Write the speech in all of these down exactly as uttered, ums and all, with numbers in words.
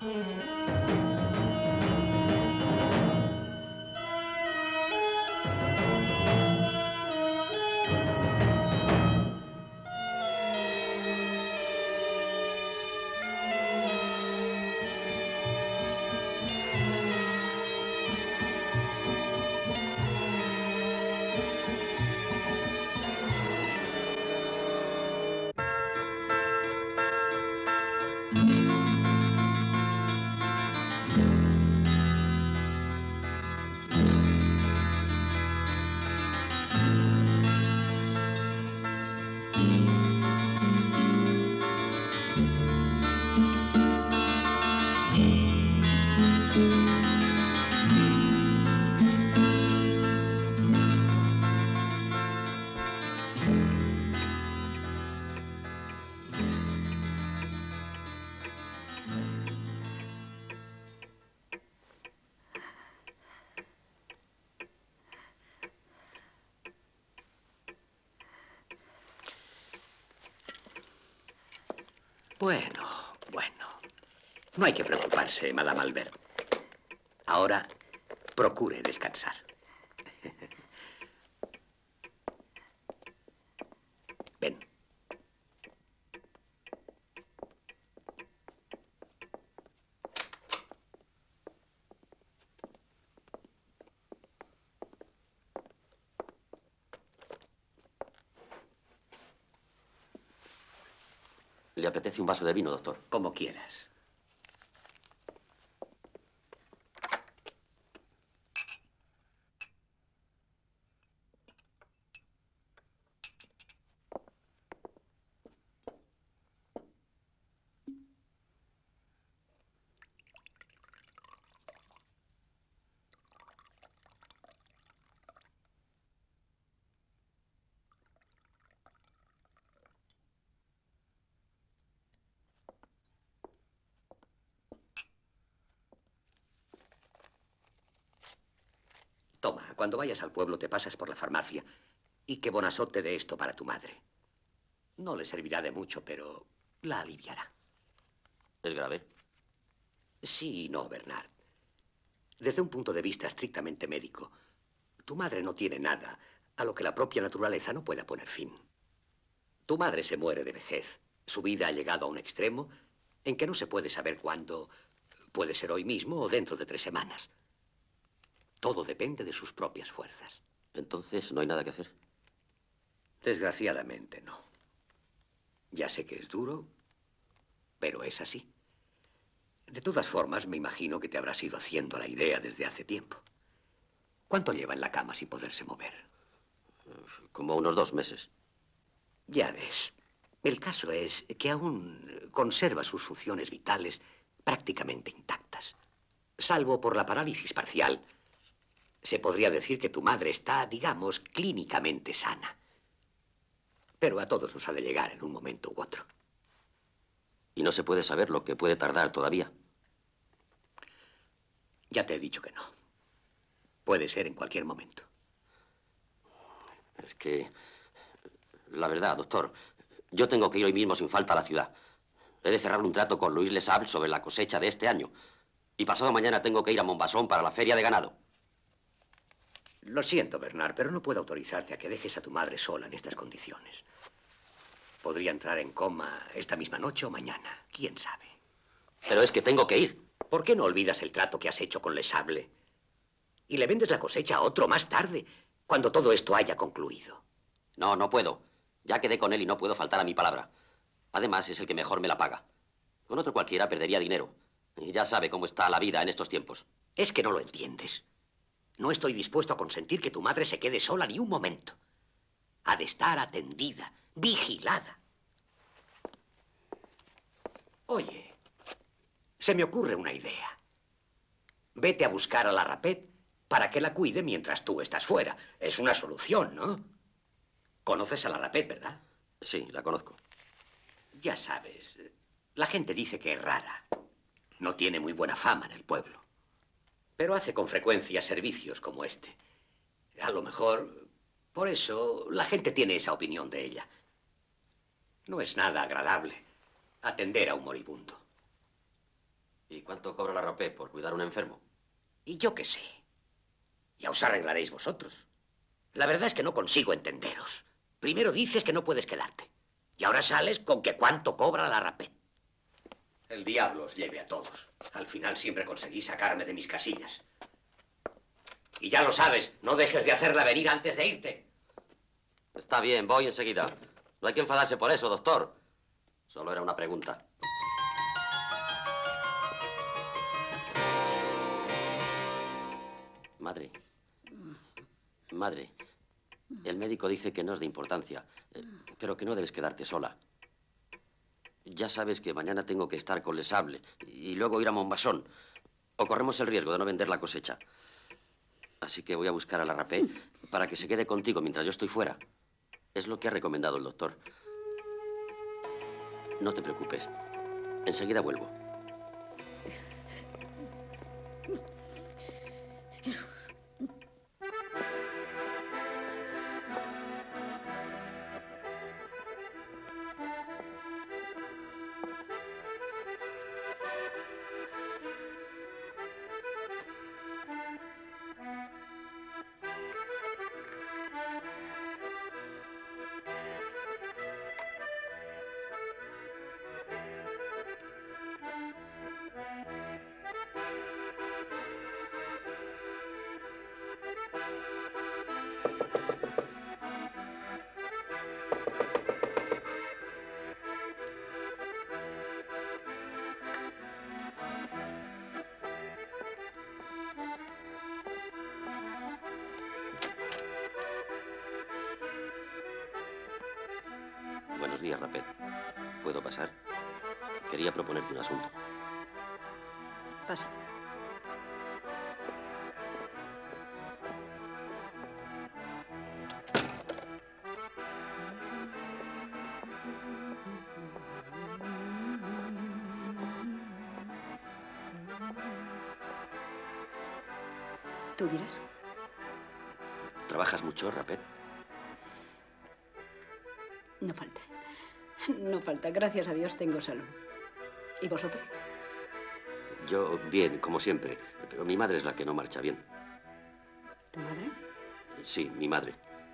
Bueno, bueno. No hay que preocuparse, Madame Albert. Ahora, procure descansar. Ven. ¿Le apetece un vaso de vino, doctor? Como quieras. Toma, cuando vayas al pueblo te pasas por la farmacia y que Bonassot te dé esto para tu madre. No le servirá de mucho, pero la aliviará. ¿Es grave? Sí y no, Bernard. Desde un punto de vista estrictamente médico, tu madre no tiene nada a lo que la propia naturaleza no pueda poner fin. Tu madre se muere de vejez. Su vida ha llegado a un extremo en que no se puede saber cuándo. Puede ser hoy mismo o dentro de tres semanas. Todo depende de sus propias fuerzas. Entonces, ¿no hay nada que hacer? Desgraciadamente, no. Ya sé que es duro, pero es así. De todas formas, me imagino que te habrás ido haciendo la idea desde hace tiempo. ¿Cuánto lleva en la cama sin poderse mover? Como unos dos meses. Ya ves. El caso es que aún conserva sus funciones vitales prácticamente intactas. Salvo por la parálisis parcial, se podría decir que tu madre está, digamos, clínicamente sana. Pero a todos nos ha de llegar en un momento u otro. Y no se puede saber lo que puede tardar todavía. Ya te he dicho que no. Puede ser en cualquier momento. Es que, la verdad, doctor, yo tengo que ir hoy mismo sin falta a la ciudad. He de cerrar un trato con Louis Le Sable sobre la cosecha de este año. Y pasado mañana tengo que ir a Montbazon para la feria de ganado. Lo siento, Bernard, pero no puedo autorizarte a que dejes a tu madre sola en estas condiciones. Podría entrar en coma esta misma noche o mañana. ¿Quién sabe? Pero es que tengo que ir. ¿Por qué no olvidas el trato que has hecho con Le Sable? Y le vendes la cosecha a otro más tarde, cuando todo esto haya concluido. No, no puedo. Ya quedé con él y no puedo faltar a mi palabra. Además, es el que mejor me la paga. Con otro cualquiera perdería dinero. Y ya sabe cómo está la vida en estos tiempos. Es que no lo entiendes. No estoy dispuesto a consentir que tu madre se quede sola ni un momento. Ha de estar atendida, vigilada. Oye, se me ocurre una idea. Vete a buscar a la Rapet para que la cuide mientras tú estás fuera. Es una solución, ¿no? Conoces a la Rapet, ¿verdad? Sí, la conozco. Ya sabes, la gente dice que es rara. No tiene muy buena fama en el pueblo. Pero hace con frecuencia servicios como este. A lo mejor, por eso, la gente tiene esa opinión de ella. No es nada agradable atender a un moribundo. ¿Y cuánto cobra la rapé por cuidar a un enfermo? Y yo qué sé. Ya os arreglaréis vosotros. La verdad es que no consigo entenderos. Primero dices que no puedes quedarte. Y ahora sales con que cuánto cobra la rapé. El diablo os lleve a todos. Al final siempre conseguí sacarme de mis casillas. Y ya lo sabes, no dejes de hacerla venir antes de irte. Está bien, voy enseguida. No hay que enfadarse por eso, doctor. Solo era una pregunta. Madre. Madre. El médico dice que no es de importancia, eh, pero que no debes quedarte sola. Ya sabes que mañana tengo que estar con Les Sable y luego ir a Montbazon. O corremos el riesgo de no vender la cosecha. Así que voy a buscar a la rapé para que se quede contigo mientras yo estoy fuera. Es lo que ha recomendado el doctor. No te preocupes. Enseguida vuelvo. Buenos días, Rapet. ¿Puedo pasar? Quería proponerte un asunto. Pasa. Tú dirás. ¿Trabajas mucho, Rapet? No falta. No falta. Gracias a Dios tengo salud. ¿Y vosotros? Yo, bien, como siempre. Pero mi madre es la que no marcha bien. ¿Tu madre? Sí, mi madre.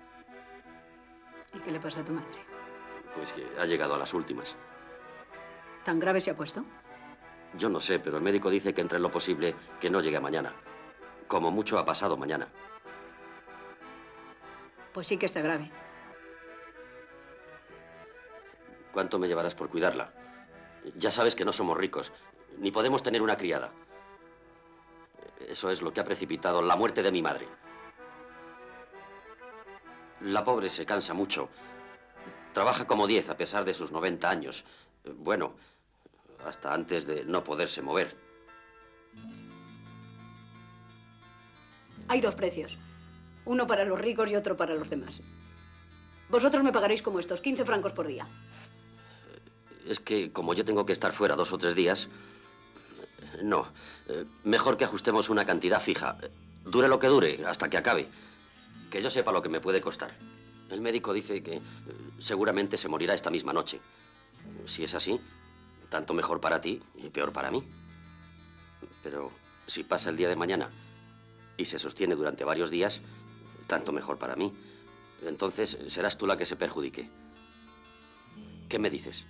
¿Y qué le pasa a tu madre? Pues que ha llegado a las últimas. ¿Tan grave se ha puesto? Yo no sé, pero el médico dice que entre en lo posible que no llegue mañana. Como mucho ha pasado mañana. Pues sí que está grave. ¿Cuánto me llevarás por cuidarla? Ya sabes que no somos ricos, ni podemos tener una criada. Eso es lo que ha precipitado la muerte de mi madre. La pobre se cansa mucho. Trabaja como diez a pesar de sus noventa años. Bueno, hasta antes de no poderse mover. Hay dos precios. Uno para los ricos y otro para los demás. Vosotros me pagaréis como estos, quince francos por día. Es que como yo tengo que estar fuera dos o tres días... No. Mejor que ajustemos una cantidad fija. Dure lo que dure, hasta que acabe. Que yo sepa lo que me puede costar. El médico dice que seguramente se morirá esta misma noche. Si es así, tanto mejor para ti y peor para mí. Pero si pasa el día de mañana y se sostiene durante varios días, tanto mejor para mí. Entonces serás tú la que se perjudique. ¿Qué me dices?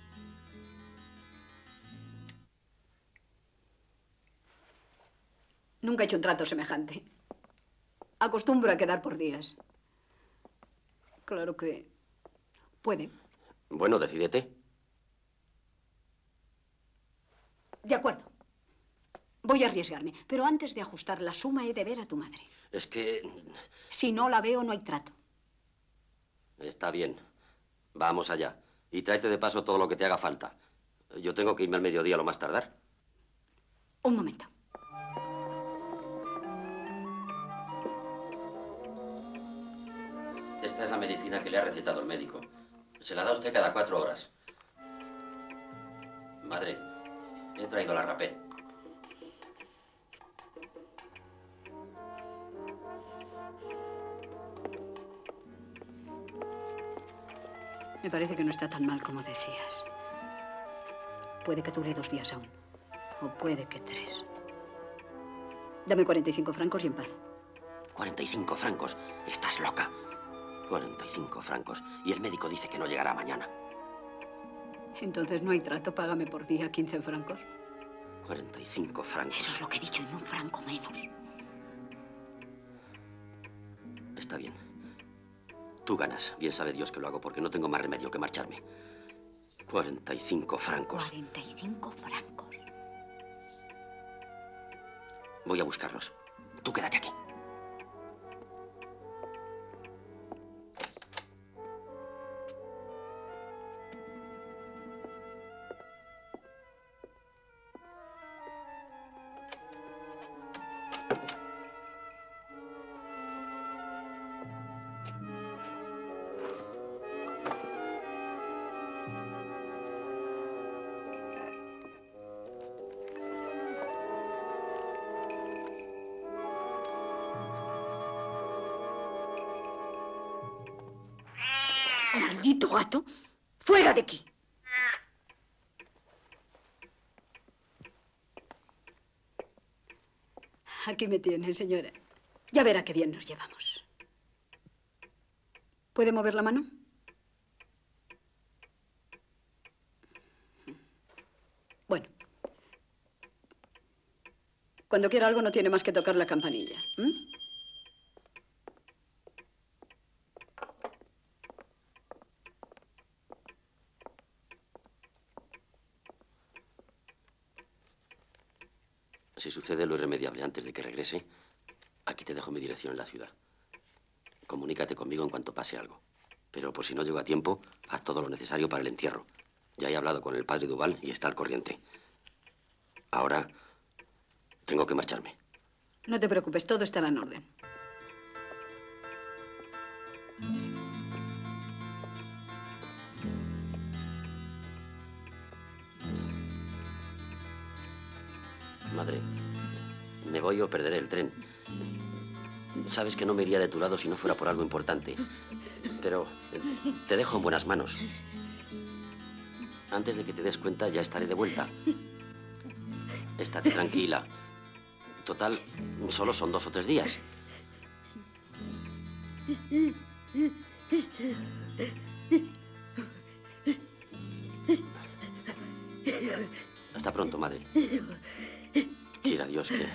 Nunca he hecho un trato semejante. Acostumbro a quedar por días. Claro que puede. Bueno, decídete. De acuerdo. Voy a arriesgarme, pero antes de ajustar la suma he de ver a tu madre. Es que... Si no la veo, no hay trato. Está bien. Vamos allá. Y tráete de paso todo lo que te haga falta. Yo tengo que irme al mediodía a lo más tardar. Un momento. Esta es la medicina que le ha recetado el médico. Se la da usted cada cuatro horas. Madre, he traído la rapé. Me parece que no está tan mal como decías. Puede que dure dos días aún. O puede que tres. Dame cuarenta y cinco francos y en paz. cuarenta y cinco francos. Estás loca. cuarenta y cinco francos. Y el médico dice que no llegará mañana. Entonces no hay trato. Págame por día quince francos. cuarenta y cinco francos. Eso es lo que he dicho, y un franco menos. Está bien. Tú ganas. Bien sabe Dios que lo hago porque no tengo más remedio que marcharme. cuarenta y cinco francos. cuarenta y cinco francos. Voy a buscarlos. Tú quédate aquí. ¡Maldito gato! ¡Fuera de aquí! Aquí me tienen, señora. Ya verá qué bien nos llevamos. ¿Puede mover la mano? Bueno. Cuando quiera algo no tiene más que tocar la campanilla. ¿Mm? Si sucede lo irremediable antes de que regrese, aquí te dejo mi dirección en la ciudad. Comunícate conmigo en cuanto pase algo. Pero por si no llego a tiempo, haz todo lo necesario para el entierro. Ya he hablado con el padre Duval y está al corriente. Ahora tengo que marcharme. No te preocupes, todo estará en orden. Madre, me voy o perderé el tren. Sabes que no me iría de tu lado si no fuera por algo importante. Pero eh, te dejo en buenas manos. Antes de que te des cuenta, ya estaré de vuelta. Estate tranquila. Total, solo son dos o tres días. Hasta pronto, madre. Quiera Dios que...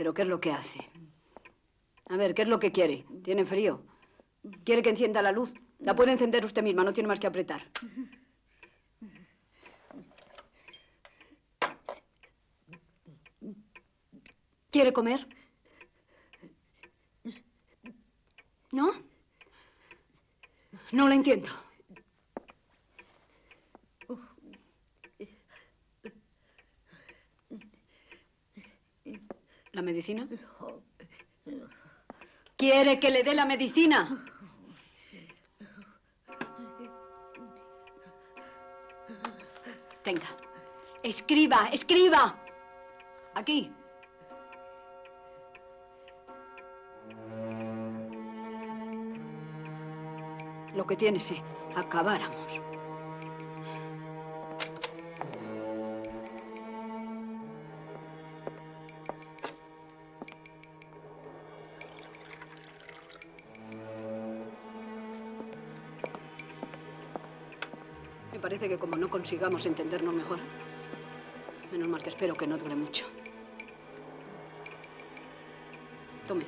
¿Pero qué es lo que hace? A ver, ¿qué es lo que quiere? ¿Tiene frío? ¿Quiere que encienda la luz? La puede encender usted misma, no tiene más que apretar. ¿Quiere comer? ¿No? No lo entiendo. ¿La medicina? ¿Quiere que le dé la medicina? Tenga. Escriba, escriba. Aquí. Lo que tiene, si acabáramos. Me parece que como no consigamos entendernos mejor, menos mal que espero que no dure mucho. Tome.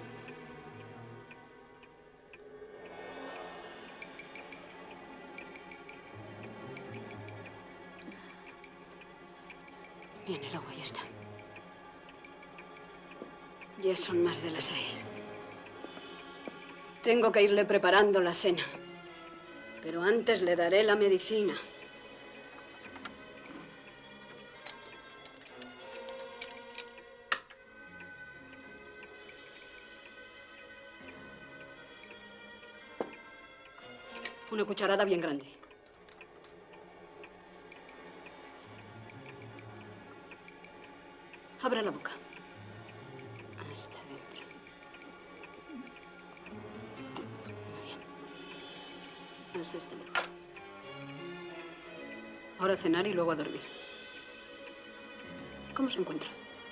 Bien, el agua ya está. Ya son más de las seis. Tengo que irle preparando la cena. Pero antes le daré la medicina. Una cucharada bien grande. Abra la boca. Hasta dentro. Muy bien. Así está. Ahora a cenar y luego a dormir. ¿Cómo se encuentra?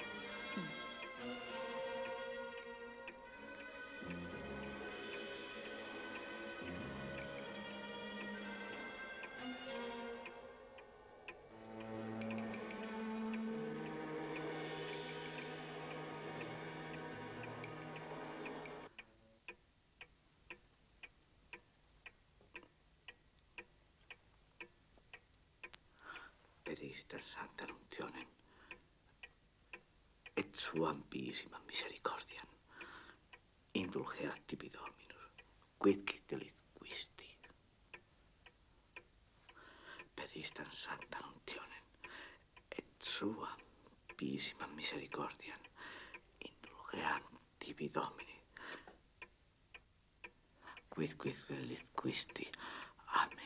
Perister Sancta Nuntionem, et suam piissima misericordiam, indulgeat tibi Dominus, quidquid delicquisti. Perister Sancta Nuntionem, et suam piissima misericordiam, indulgeat tibi Domini, quidquid delicquisti. Amen.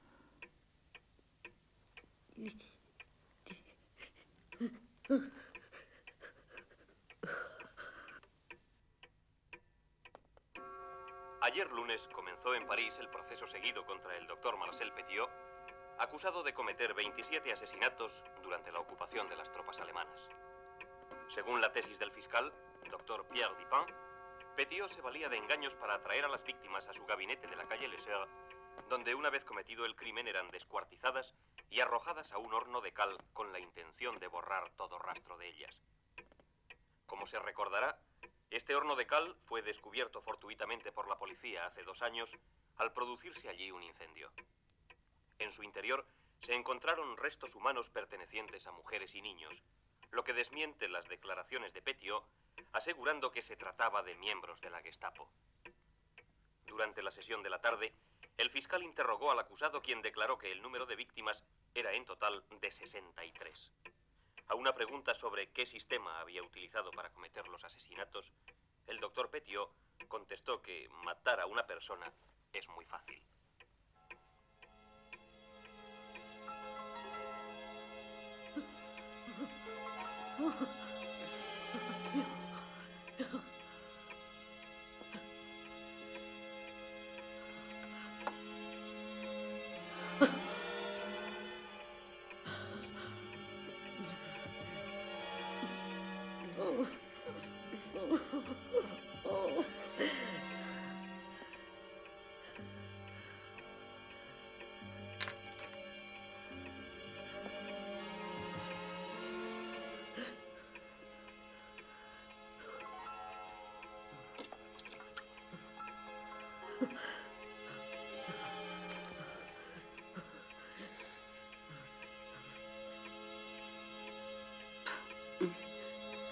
Ayer lunes comenzó en París el proceso seguido contra el doctor Marcel Petiot, acusado de cometer veintisiete asesinatos durante la ocupación de las tropas alemanas. Según la tesis del fiscal, doctor Pierre Dupin, Petiot se valía de engaños para atraer a las víctimas a su gabinete de la calle Le Seur, donde una vez cometido el crimen eran descuartizadas y arrojadas a un horno de cal con la intención de borrar todo rastro de ellas. Como se recordará, este horno de cal fue descubierto fortuitamente por la policía hace dos años al producirse allí un incendio. En su interior se encontraron restos humanos pertenecientes a mujeres y niños, lo que desmiente las declaraciones de Petiot, asegurando que se trataba de miembros de la Gestapo. Durante la sesión de la tarde, el fiscal interrogó al acusado, quien declaró que el número de víctimas era en total de sesenta y tres. A una pregunta sobre qué sistema había utilizado para cometer los asesinatos, el doctor Petiot contestó que matar a una persona es muy fácil.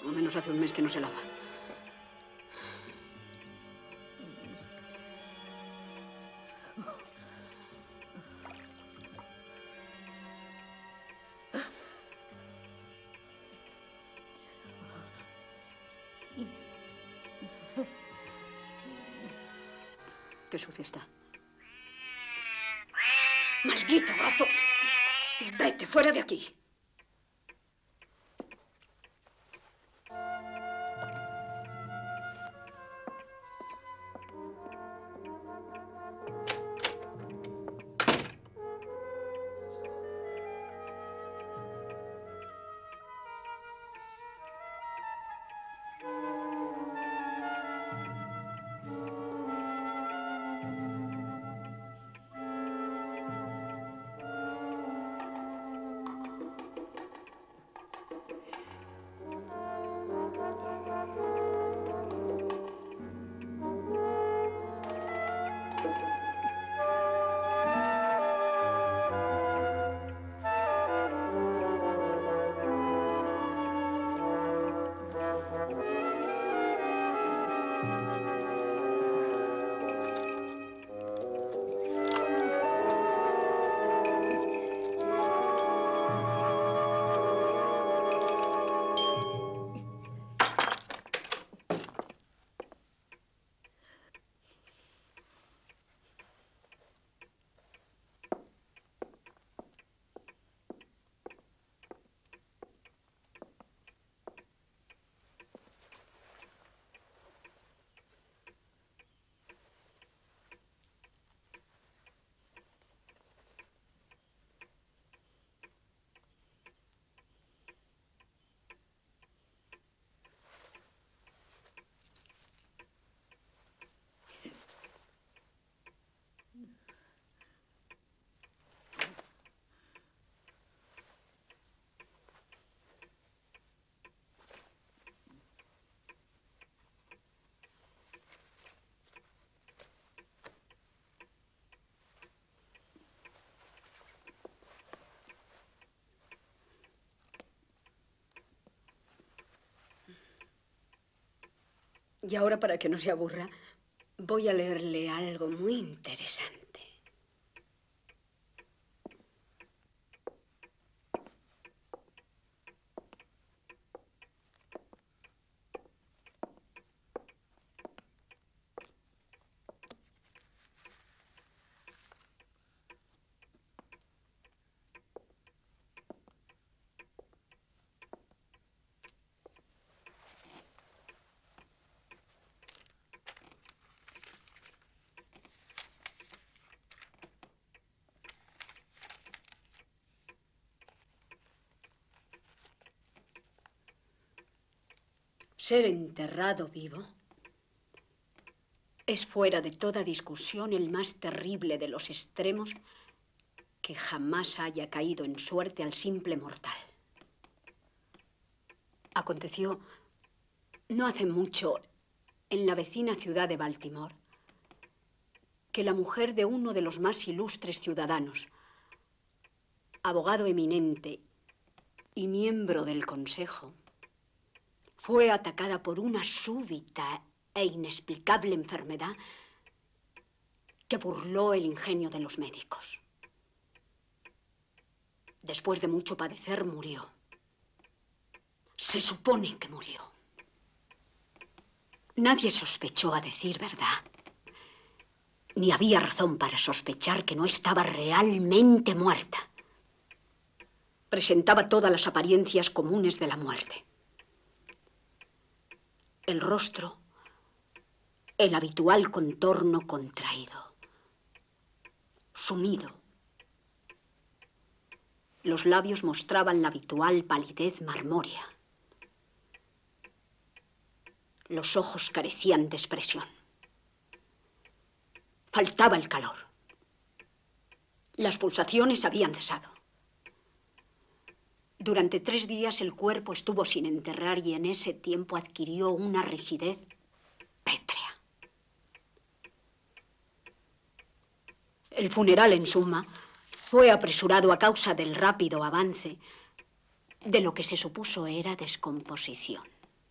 lo menos hace un mes que no se lava. Qué sucio está. ¡Maldito gato! ¡Vete fuera de aquí! Y ahora, para que no se aburra, voy a leerle algo muy interesante. Ser enterrado vivo es, fuera de toda discusión, el más terrible de los extremos que jamás haya caído en suerte al simple mortal. Aconteció no hace mucho en la vecina ciudad de Baltimore que la mujer de uno de los más ilustres ciudadanos, abogado eminente y miembro del Consejo, fue atacada por una súbita e inexplicable enfermedad que burló el ingenio de los médicos. Después de mucho padecer, murió. Se supone que murió. Nadie sospechó, a decir verdad, ni había razón para sospechar que no estaba realmente muerta. Presentaba todas las apariencias comunes de la muerte. El rostro, el habitual contorno contraído, sumido. Los labios mostraban la habitual palidez marmórea. Los ojos carecían de expresión. Faltaba el calor. Las pulsaciones habían cesado. Durante tres días el cuerpo estuvo sin enterrar y en ese tiempo adquirió una rigidez pétrea. El funeral, en suma, fue apresurado a causa del rápido avance de lo que se supuso era descomposición.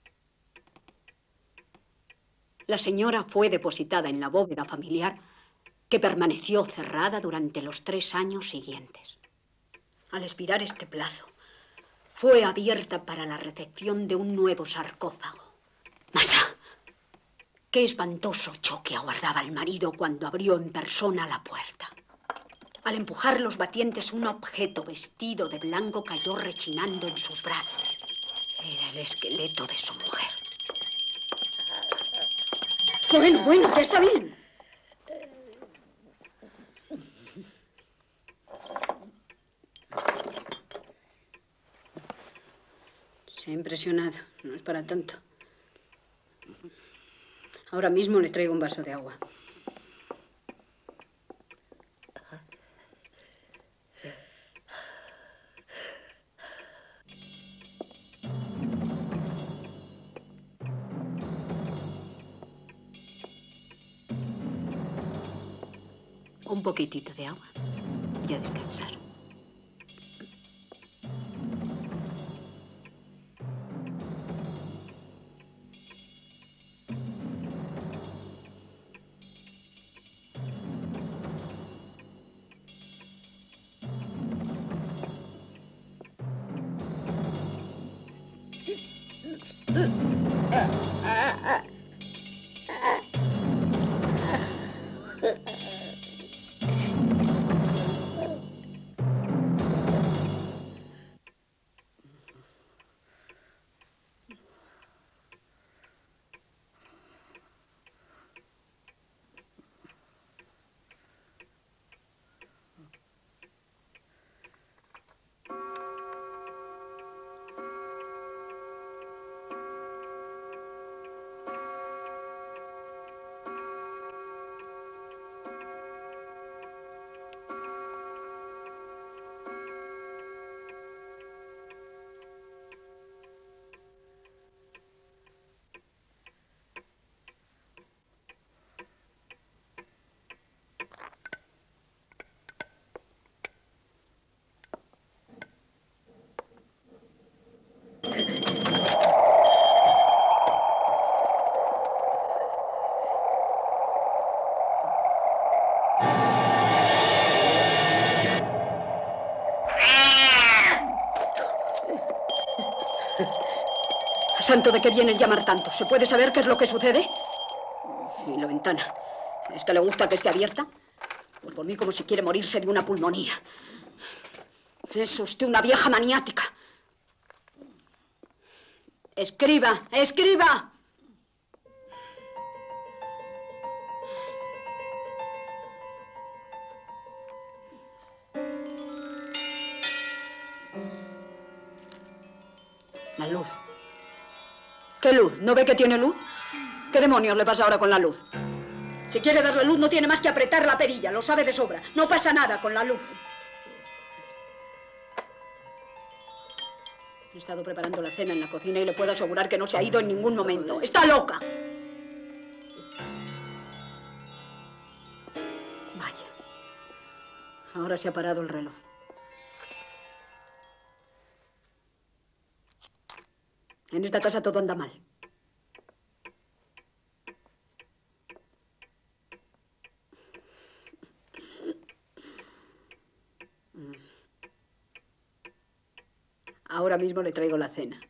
La señora fue depositada en la bóveda familiar, que permaneció cerrada durante los tres años siguientes. Al expirar este plazo, fue abierta para la recepción de un nuevo sarcófago. Masá, qué espantoso choque aguardaba el marido cuando abrió en persona la puerta. Al empujar los batientes, un objeto vestido de blanco cayó rechinando en sus brazos. Era el esqueleto de su mujer. Bueno, bueno, ya está bien. Se ha impresionado. No es para tanto. Ahora mismo le traigo un vaso de agua. Un poquitito de agua y a descansar. ¿Santo de qué viene el llamar tanto? ¿Se puede saber qué es lo que sucede? Y la ventana. ¿Es que le gusta que esté abierta? Pues por mí como si quiere morirse de una pulmonía. Es usted una vieja maniática. Escriba, escriba. La luz. ¿Qué luz? ¿No ve que tiene luz? ¿Qué demonios le pasa ahora con la luz? Si quiere darle luz no tiene más que apretar la perilla, lo sabe de sobra. No pasa nada con la luz. He estado preparando la cena en la cocina y le puedo asegurar que no se ha ido en ningún momento. ¡Está loca! Vaya. Ahora se ha parado el reloj. En esta casa todo anda mal. Ahora mismo le traigo la cena.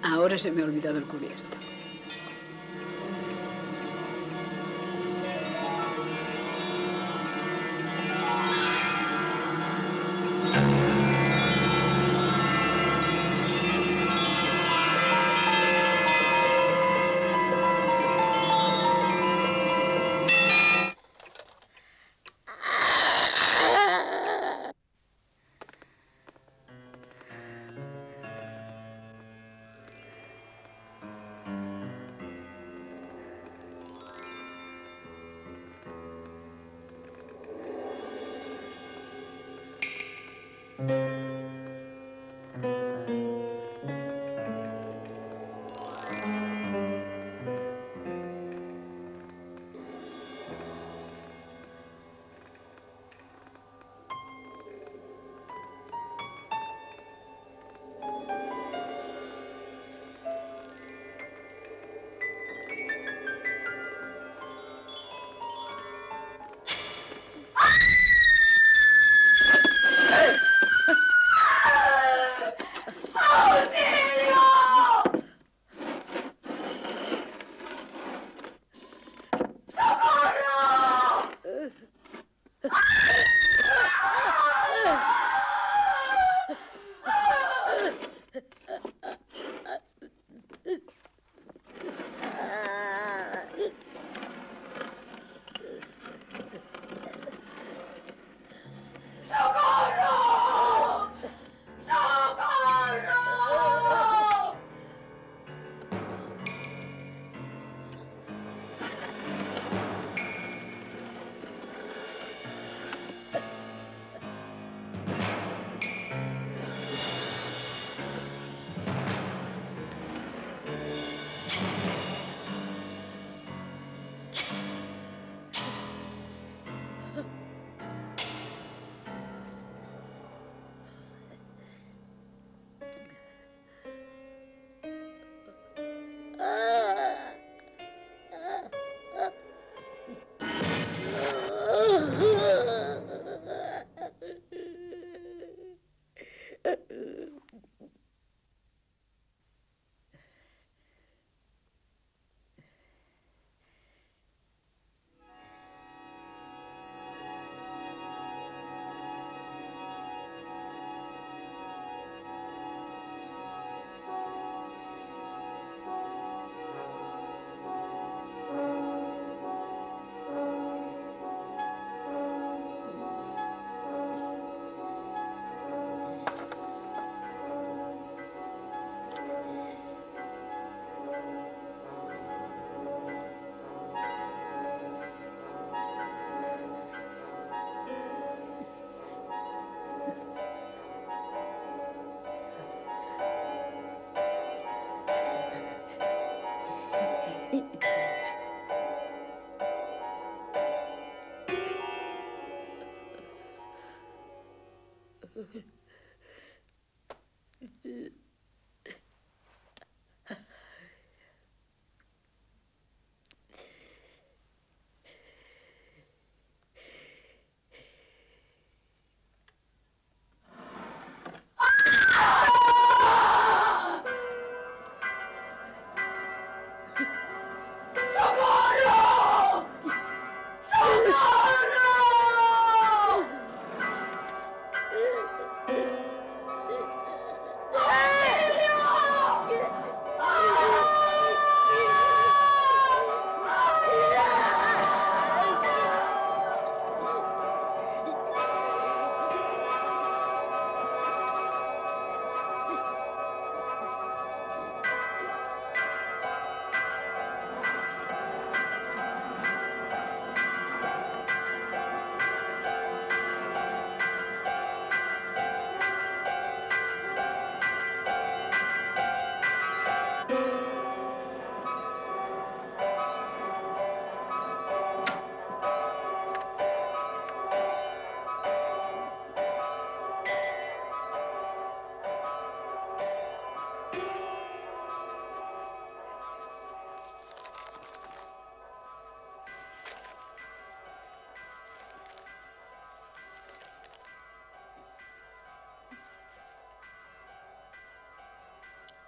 Ahora se me ha olvidado el cubierto.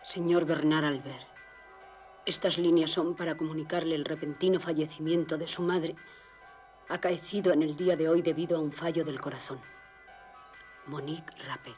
Señor Bernard Albert, estas líneas son para comunicarle el repentino fallecimiento de su madre, acaecido en el día de hoy debido a un fallo del corazón. Monique Rapet.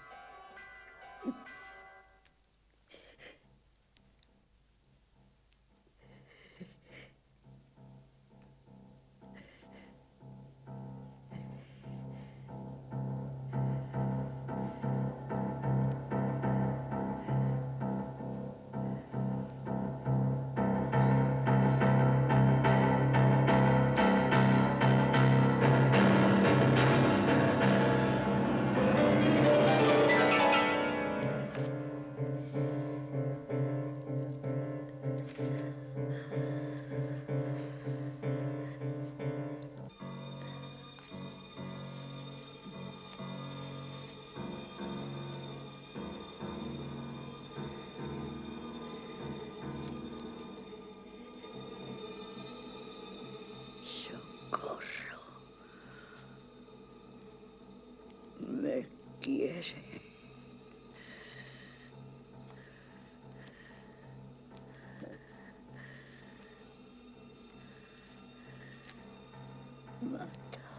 Socorro. Me quiere. Matar.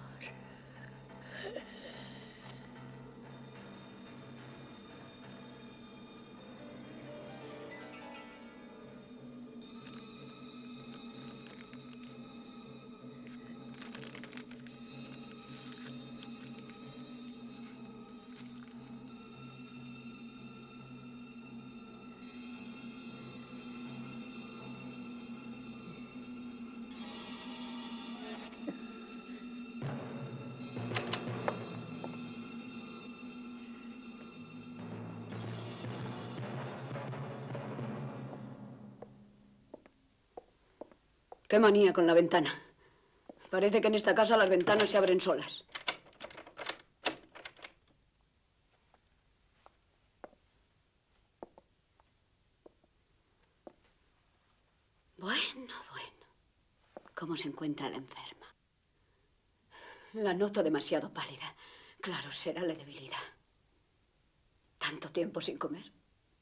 Qué manía con la ventana. Parece que en esta casa las ventanas se abren solas. Bueno, bueno. ¿Cómo se encuentra la enferma? La noto demasiado pálida. Claro, será la debilidad. ¿Tanto tiempo sin comer?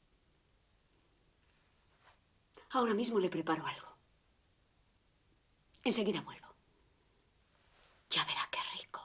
Ahora mismo le preparo algo. Enseguida vuelvo. Ya verá qué rico.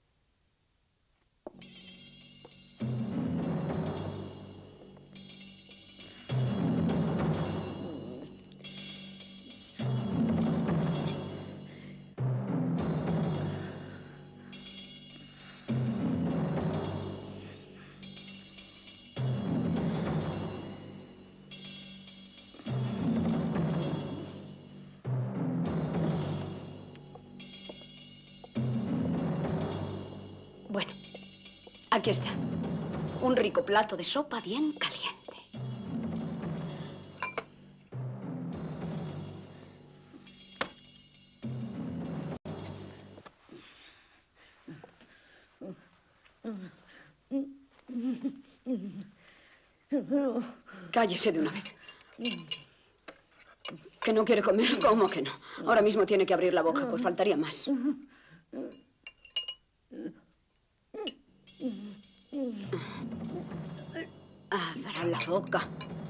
Bueno, aquí está. Un rico plato de sopa bien caliente. Cállese de una vez. ¿Que no quiere comer? ¿Cómo que no? Ahora mismo tiene que abrir la boca, pues faltaría más. Abra la boca.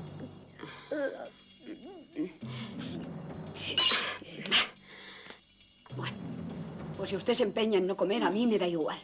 Bueno, pues si usted se empeña en no comer, a mí me da igual.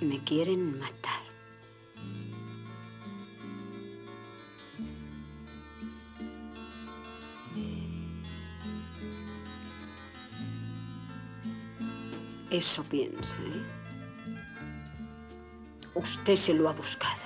Me quieren matar. Eso piensa, ¿eh? Usted se lo ha buscado.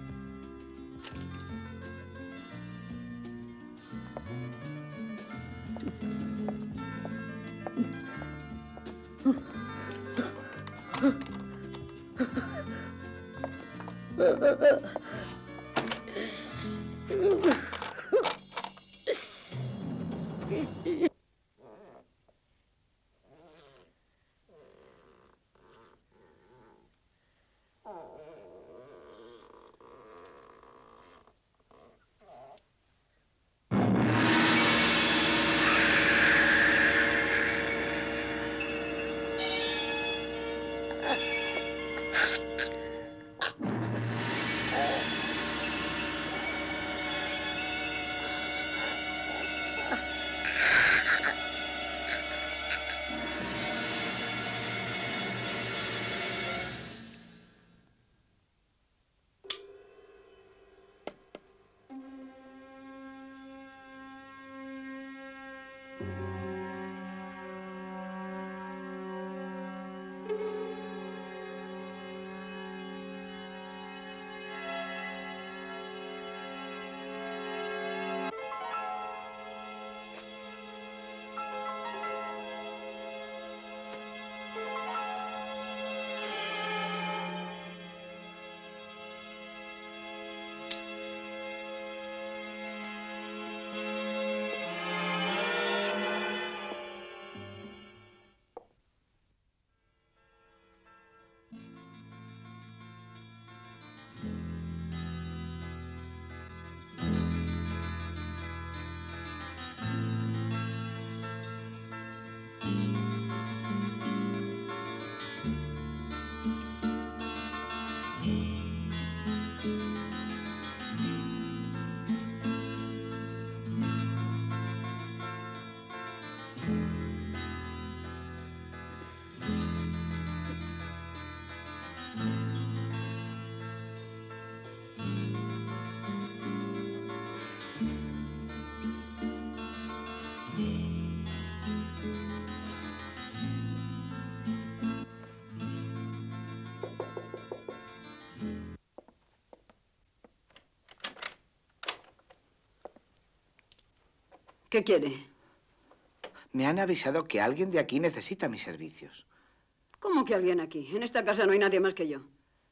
¿Qué quiere? Me han avisado que alguien de aquí necesita mis servicios. ¿Cómo que alguien aquí? En esta casa no hay nadie más que yo.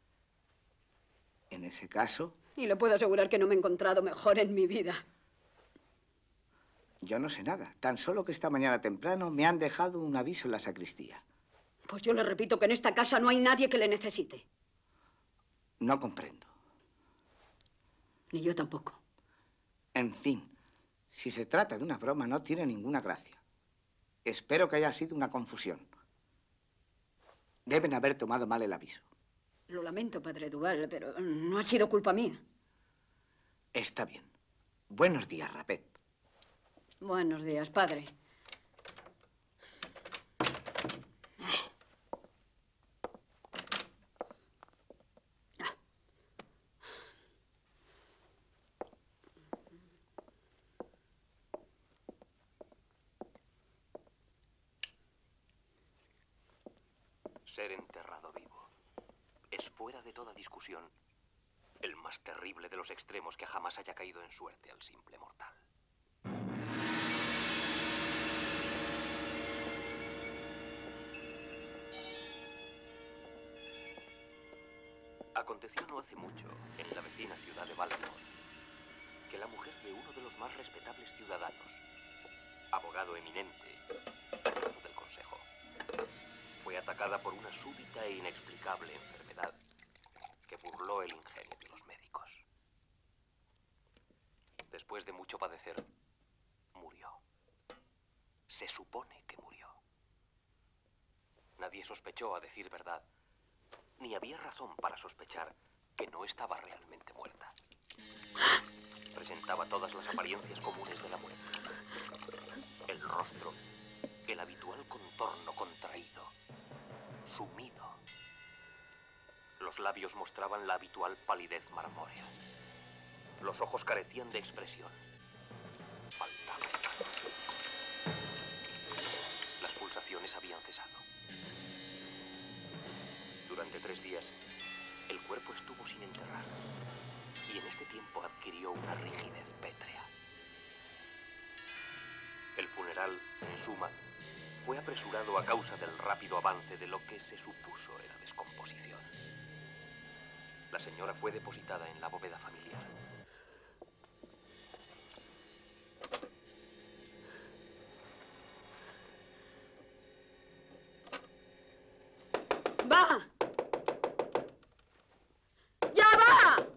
En ese caso, Y le puedo asegurar que no me he encontrado mejor en mi vida. yo no sé nada. Tan solo que esta mañana temprano me han dejado un aviso en la sacristía. Pues yo le repito que en esta casa no hay nadie que le necesite. No comprendo. Ni yo tampoco. En fin, si se trata de una broma, no tiene ninguna gracia. Espero que haya sido una confusión. Deben haber tomado mal el aviso. Lo lamento, padre Duval, pero no ha sido culpa mía. Está bien. Buenos días, Rapet. Buenos días, padre. Ser enterrado vivo es, fuera de toda discusión, el más terrible de los extremos que jamás haya caído en suerte al simple mortal. Aconteció no hace mucho, en la vecina ciudad de Baltimore, que la mujer de uno de los más respetables ciudadanos, abogado eminente del Consejo, fue atacada por una súbita e inexplicable enfermedad que burló el ingenio de los médicos. Después de mucho padecer, murió. Se supone que murió. Nadie sospechó, a decir verdad, ni había razón para sospechar que no estaba realmente muerta. Presentaba todas las apariencias comunes de la muerte. El rostro, el habitual contorno contraído, sumido. Los labios mostraban la habitual palidez marmórea. Los ojos carecían de expresión. Faltaba el calor. Las pulsaciones habían cesado. Durante tres días, el cuerpo estuvo sin enterrar. Y en este tiempo adquirió una rigidez pétrea. El funeral, en suma, fue apresurado a causa del rápido avance de lo que se supuso era descomposición. La señora fue depositada en la bóveda familiar. ¡Va! ¡Ya va!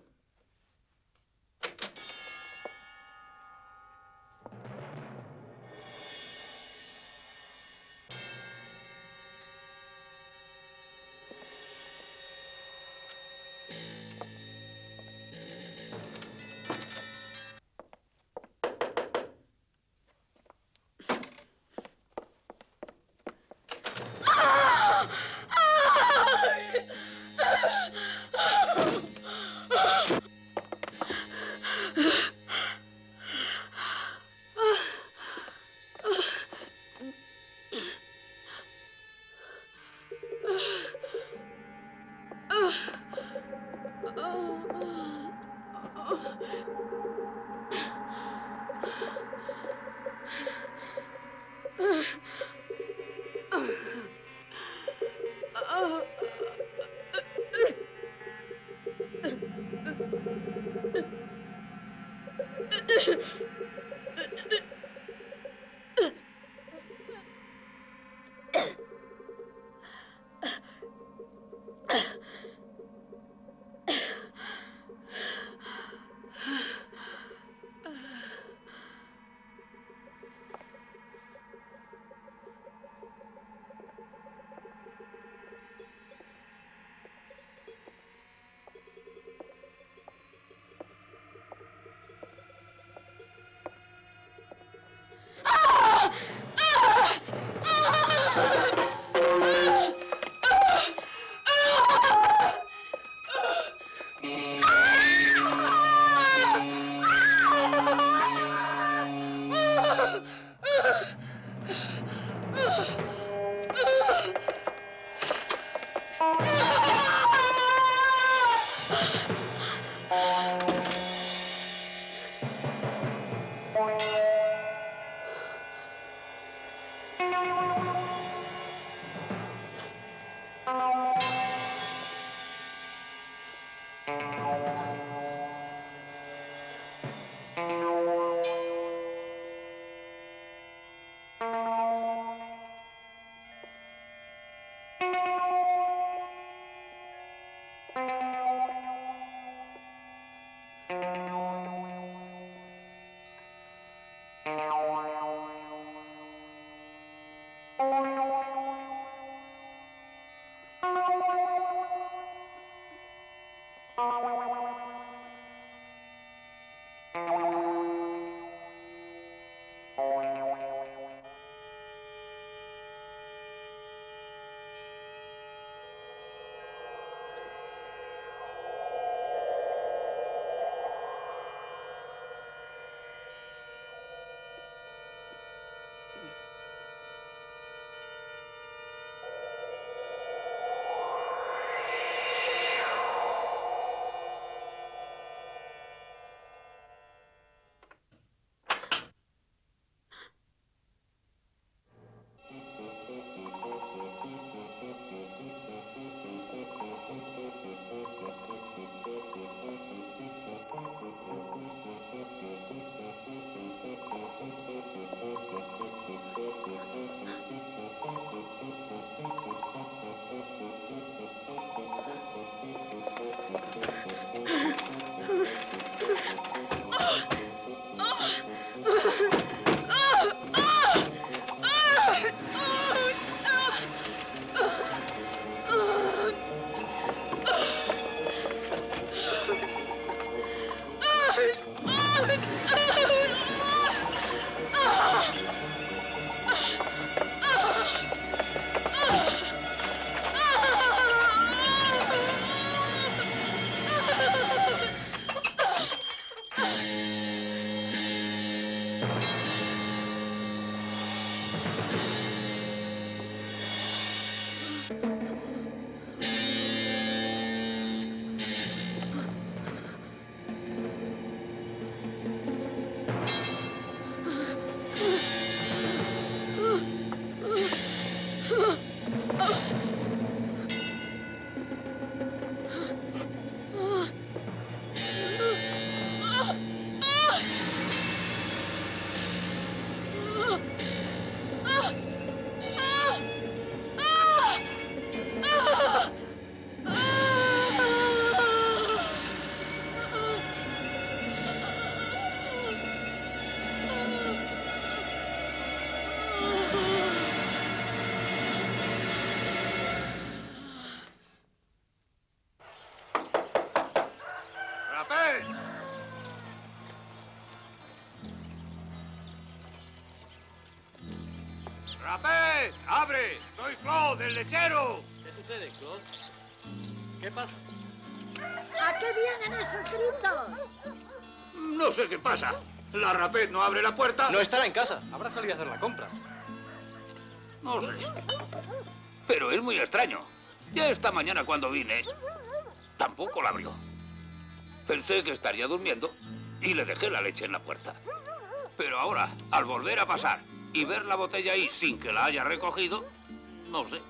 ¡Rapet! ¡Abre! ¡Soy Claude, el lechero! ¿Qué sucede, Claude? ¿Qué pasa? ¿A qué vienen esos gritos? No sé qué pasa. ¿La Rapet no abre la puerta? No estará en casa. Habrá salido a hacer la compra. No sé. Pero es muy extraño. Ya esta mañana cuando vine, tampoco la abrió. Pensé que estaría durmiendo y le dejé la leche en la puerta. Pero ahora, al volver a pasar y ver la botella ahí sin que la haya recogido, no sé.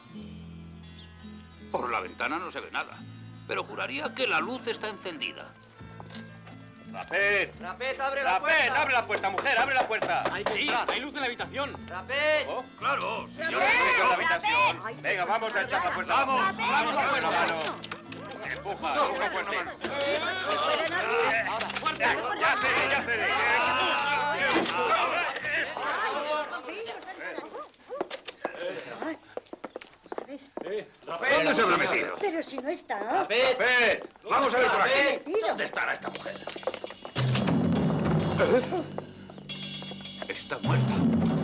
Por la ventana no se ve nada, pero juraría que la luz está encendida. ¡Rapet! ¡Rapet, abre la ¡Rapet, puerta! abre la puerta, mujer! ¡Abre la puerta! Hay que entrar. Hay luz en la habitación. ¡Rapet! Oh, Claro, señor. yo necesito en la Rapet. habitación. Ay, Venga, qué vamos a cosa echar la rara. puerta. Vamos, Rapet, vamos, Rapet. Con la mano. No. Empuja, No, empuja no, fuerte. Ahora. Ya, ya sé, ya sé. ¿Dónde se habrá metido? Pero si no está. ¡Rapet! Vamos a ver por aquí. Mira. ¿Dónde estará esta mujer? Está muerta.